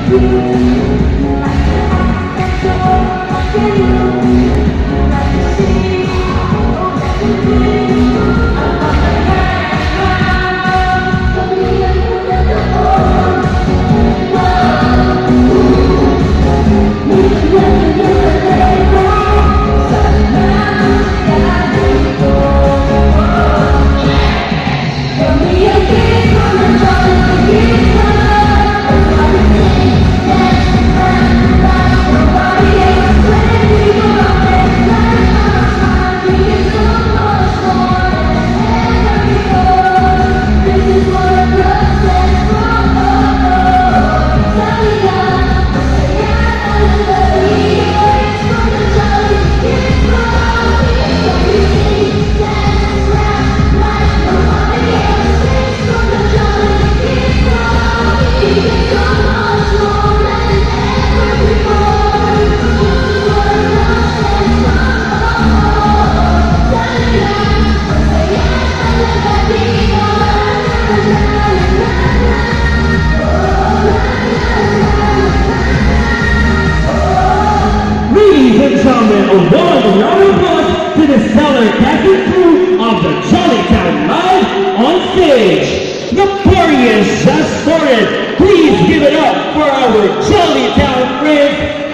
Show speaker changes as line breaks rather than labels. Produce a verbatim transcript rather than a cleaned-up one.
A warm round of applause to the stellar cast and crew of the Jollytown Live on stage. The party has just started. Please give it up for our Jollytown friends